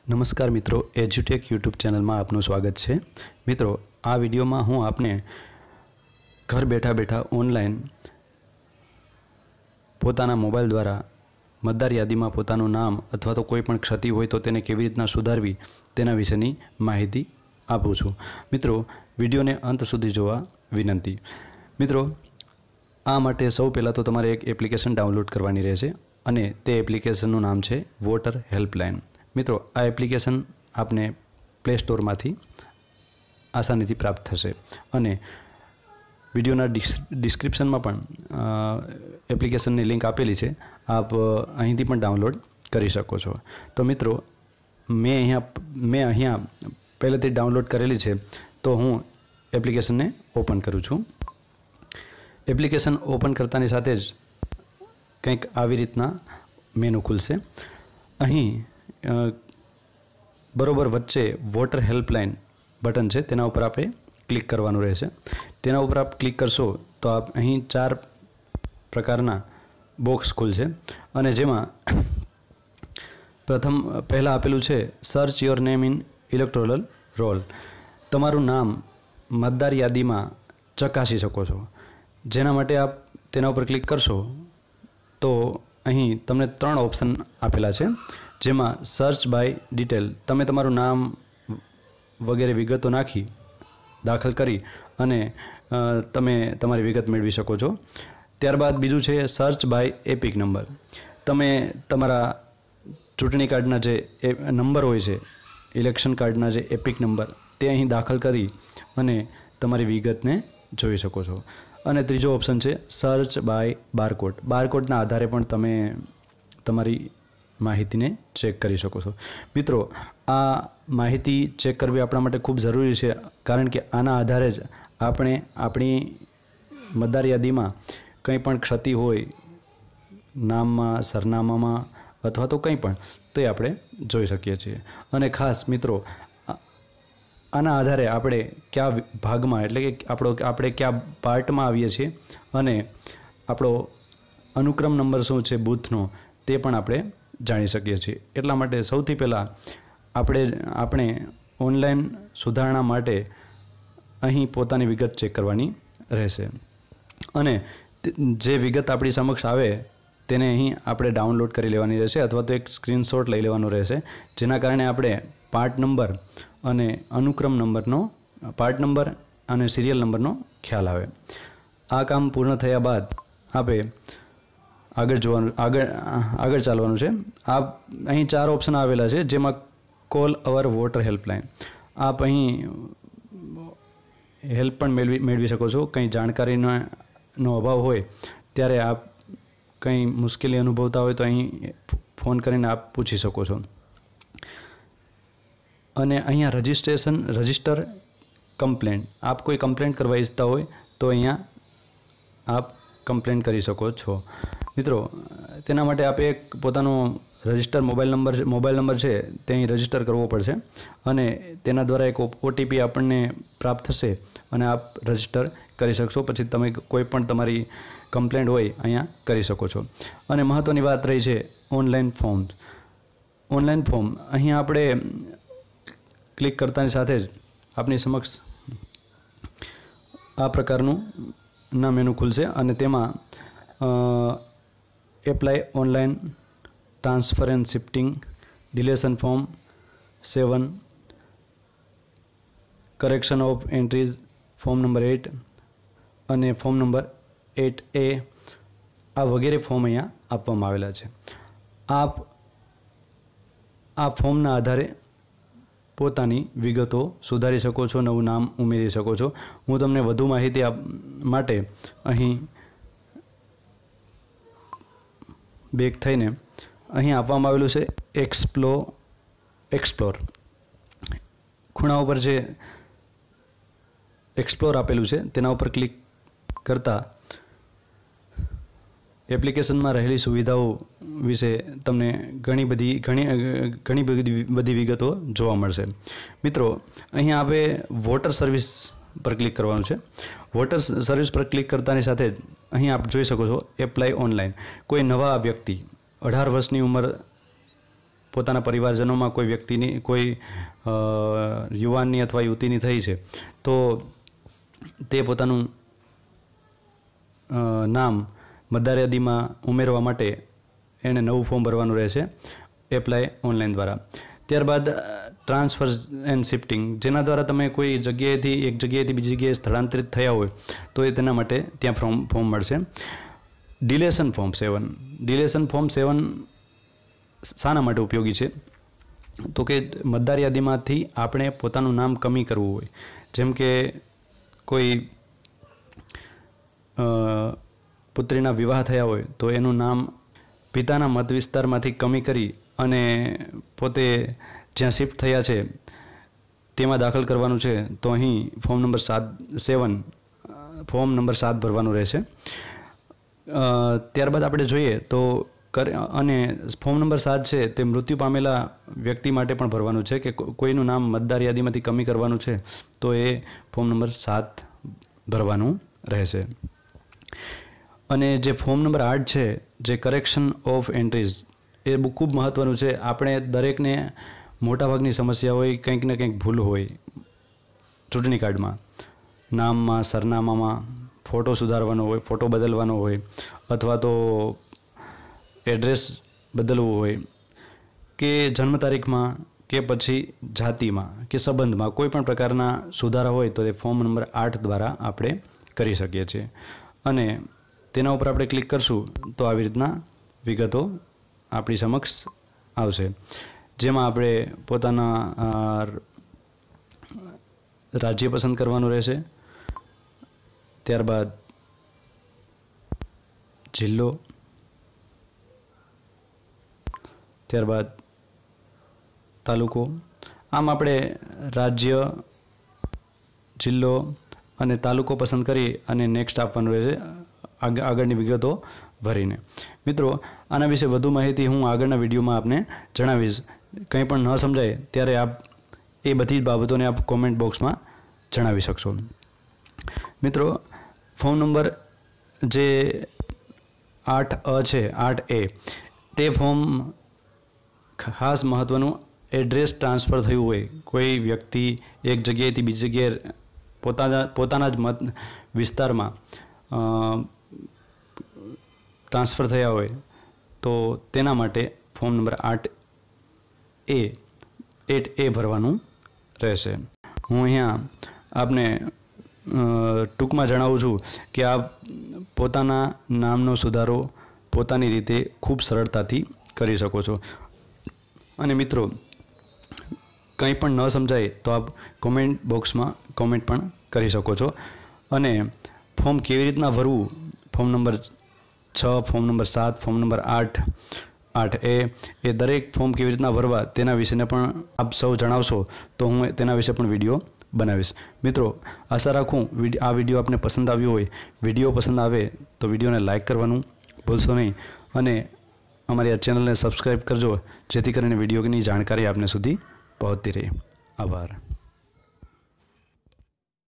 नमस्कार मित्रों, EduTech YouTube channel में आपનું स्वागत है। मित्रों, आ विडियो में हूँ आपने घर बैठा बैठा ऑनलाइन पोताना मोबाइल द्वारा मतदार यादी में पोतानुं नाम अथवा तो कोईपण क्षति होय तो तेने केवी रीतना सुधारवी तेना विशेनी माहिती आपું છું। मित्रों, विडियो ने अंत सुधी जोवा विनंती। मित्रों, आ माटे सौ पहला तो तमारे एक एप्लिकेशन डाउनलॉड करवानी रहेशे अने ते एप्लिकेशननुं नाम छे वोटर हेल्पलाइन। मित्रों, आ एप्लिकेशन आपने प्ले स्टोर में आसानी थी प्राप्त थशे अने विडियोना डिस्क्रिप्शन में पण एप्लिकेशन की लिंक आपेली है, आप अहींथी पण डाउनलॉड करी शको छो। तो मित्रों, मैं अहींया पहलेथी डाउनलॉड करेली है, तो हूँ एप्लिकेशन ने ओपन करूँ छूँ। एप्लिकेशन ओपन करतानी साथे ज कंईक आवी रीतना मेनू खुलशे। अहीं बरोबर वच्चे वोटर हेल्पलाइन बटन है, तेना उपर आपे क्लिक करवानुं रहेशे। तेना उपर आप क्लिक करशो तो आप अहीं 4 प्रकारना बॉक्स खुलशे अने जेमां प्रथम पहला आपेलुं छे search your name in electoral roll. तमारुं नाम मतदार यादी में चकासी शको छो, जेना माटे आप तेना उपर क्लिक करशो तो अहीं तमने 3 ऑप्शन आपेला छे, जेमां सर्च बाय डिटेल तमे तमारुं नाम वगैरह विगतो नाखी दाखल करी अने तमे तमारी विगत मेळवी शको छो। त्यारबाद बीजुं छे सर्च बाय एपिक नंबर। तमे तमारा चूंटणी कार्डना जे नंबर होय छे, इलेक्शन कार्डना जे एपिक नंबर ते अहीं दाखल करी अने तमारी विगतने जोई शको छो। अने त्रीजो ऑप्शन छे सर्च बाय बारकोड। बारकोडना आधारे पण तमे तमारी माहिती ने चेक करी शको छो। मित्रों, आ माहिती चेक करवी आपणा माटे खूब जरूरी है, कारण के आना आधारे ज आपणे आपणी मतदार यादी में कंई पण क्षति होय नाम में, सरनामा में अथवा तो कंई पण तो ए आपणे जोई शकीए छीए। अने खास मित्रों, आना आधारे आपणे क्या भाग में एटले के आपणे क्या पार्ट में आवीए छीए अने आपणो अनुक्रम नंबर शुं छे बूथनो ते पण आपणे जाणी शकीए छीए। एटला माटे सौथी पहला आपणे ऑनलाइन सुधारणा माटे अहीं पोतानी विगत चेक करवानी रहेशे अने जे विगत आपणी समक्ष आवे तेने अहीं आपणे डाउनलॉड करी लेवानी रहेशे अथवा तो एक स्क्रीनशॉट लई लेवानो रहेशे, जेना कारणे आपणे पार्ट नंबर अने अनुक्रम नंबरनो पार्ट नंबर अने सीरियल नंबरनो ख्याल आवे। आ काम पूर्ण थया बाद आपे आगळ चालवानुं छे। आप अहीं 4 ऑप्शन आवेला छे, जेमां कॉल अवर वोटर हेल्पलाइन। आप अहीं हेल्प पण मेळवी शको छो। कंई जाणकारीनो अभाव होय त्यारे आप कंई मुश्केली अनुभवता होय तो अहीं फोन करीने आप पूछी शको छो। अने अहींया रजिस्टर कम्प्लेन। आप कोई कम्प्लेन करवा इच्छता होय तो अहींया आप कम्प्लेन करी शको छो। मित्रों, तेना माटे आपे एक पोतानो रजिस्टर मोबाइल नंबर है ते अहीं रजिस्टर करवो पड़शे अने तेना द्वारा एक ओटीपी आपने प्राप्त थशे अने आप रजिस्टर करी शकशो। पछी तमे कोईपण तमारी कम्प्लेन होय अहींया करी शको छो। अने महत्वनी वात रही है ऑनलाइन फॉर्म। अहींया आपणे क्लिक करतानी साथे ज आपनी समक्ष आ प्रकारनुं ना मेनू खुलशे अने तेमां apply online transfer and shifting deletion form 7, correction of entries form number 8 अने फॉर्म नंबर 8A आ वगैरह फॉर्म अहींया आपवामां आवेला छे। आप आ फॉर्मना आधारे पोतानी विगतो सुधारी शको छो, नवुं नाम उमेरी शको छो। हूँ तमने वधु माहिती माटे अहीं बेक थईने अहीं आपवामां आवेलुं छे एक्सप्लोर। खूणा पर जे एक्सप्लोर आपेलुं छे तेना उपर क्लिक करता एप्लिकेशन में रहेली सुविधाओं विषे तमने घणी बधी विगतो जोवा मळशे। मित्रों, अहीं आपे वोटर सर्विस पर क्लिक करवानुं छे। वोटर सर्विस पर क्लिक करतानी साथे अहीं आप जोई शको छो एप्लाय ऑनलाइन। कोई नवा व्यक्ति 18 वर्षनी उमर પોતાના પરિવારજનોમાં કોઈ વ્યક્તિની કોઈ યુવાનની અથવા યુવતીની થઈ છે તો તે પોતાનું નામ મતદાર યાદીમાં ઉમેરવા માટે એણે નવું ફોર્મ ભરવાનું રહેશે એપ્લાય ઓનલાઈન દ્વારા. ત્યારબાદ ટ્રાન્સફર એન્ડ શિફ્ટિંગ, જેના દ્વારા તમે કોઈ જગ્યાએથી એક જગ્યાએથી બીજી જગ્યાએ સ્થળાંતરિત થયા હોય તો એ તેના માટે ત્યાં ફોર્મ મળશે. ડિલેશન ફોર્મ 7. ડિલેશન ફોર્મ 7 શાના માટે ઉપયોગી છે? તો કે મતદાર યાદીમાંથી આપણે પોતાનું નામ કમી કરવું હોય, જેમ કે કોઈ પુત્રીના વિવાહ થયા હોય તો એનું નામ પિતાના મત વિસ્તારમાંથી કમી કરી અને પોતે જ્યાં શિફ્ટ થયા છે તેમાં દાખલ કરવાનું છે, તો અહીં ફોર્મ નંબર 7 ભરવાનું રહેશે. ત્યારબાદ આપણે જોઈએ તો અને ફોર્મ નંબર 7 છે તે મૃત્યુ પામેલા વ્યક્તિ માટે પણ ભરવાનું છે, કે કોઈનું નામ મતદાર યાદીમાંથી કમી કરવાનું છે તો એ ફોર્મ નંબર 7 ભરવાનું રહેશે. અને જે ફોર્મ નંબર 8 છે, જે કરેક્શન ઓફ એન્ટ્રીઝ, એ ખૂબ મહત્ત્વનું છે. આપણે દરેકને મોટાભાગની સમસ્યા હોય, કંઈક ને કંઈક ભૂલ હોય ચૂંટણી કાર્ડમાં, નામમાં, સરનામામાં, ફોટો સુધારવાનો હોય, ફોટો બદલવાનો હોય, અથવા તો એડ્રેસ બદલવું હોય, કે જન્મ તારીખમાં, કે પછી જાતિમાં કે સંબંધમાં કોઈ પણ પ્રકારના સુધારા હોય તો એ ફોર્મ નંબર 8 દ્વારા આપણે કરી શકીએ છીએ. અને તેના ઉપર આપણે ક્લિક કરશું તો આવી રીતના વિગતો આપણી સમક્ષ આવશે, જેમાં આપણે પોતાના રાજ્ય પસંદ કરવાનું રહેશે. ત્યારબાદ જિલ્લો, ત્યારબાદ તાલુકો. આમ આપણે રાજ્ય, જિલ્લો અને તાલુકો પસંદ કરી અને નેક્સ્ટ આપવાનું રહેશે આગળની વિગતો ભરીને. મિત્રો, આના વિશે વધુ માહિતી હું આગળના વિડીયોમાં આપને જણાવીશ. કંઈ પણ ન સમજાય ત્યારે આપ એ બધી જ બાબતોને આપ કોમેન્ટ બોક્સમાં જણાવી શકશો. મિત્રો, ફોર્મ નંબર જે 8A છે, 8A, તે ફોર્મ ખાસ મહત્ત્વનું એડ્રેસ ટ્રાન્સફર થયું હોય, કોઈ વ્યક્તિ એક જગ્યાએથી બીજી જગ્યાએ પોતાના જ મત વિસ્તારમાં ટ્રાન્સફર થયા હોય તો તેના માટે ફોર્મ નંબર 8A ભરવાનું રહેશે. હું અહીંયા આપને ટૂંકમાં જણાવું છું કે આપ પોતાના નામનો સુધારો પોતાની રીતે ખૂબ સરળતાથી કરી શકો છો. અને મિત્રો, કંઈ પણ ન સમજાય તો આપ કોમેન્ટ બોક્સમાં કોમેન્ટ પણ કરી શકો છો. અને ફોર્મ કેવી રીતના ભરવું, form number 6, form number 7, form number 8A, એ દરેક ફોર્મ કેવી રીતના ભરવા તેના વિશેને પણ આપ સૌ જણાવશો તો હું તેના વિશે પણ વિડીયો બનાવીશ. મિત્રો, આશા રાખું આ વિડીયો આપને પસંદ આવ્યો હોય. વિડીયો પસંદ આવે તો વિડીયોને લાઇક કરવાનું ભૂલશો નહીં અને અમારી આ ચેનલને સબસ્ક્રાઈબ કરજો, જેથી કરીને વિડીયોની જાણકારી આપને સુધી પહોંચતી રહે. આભાર.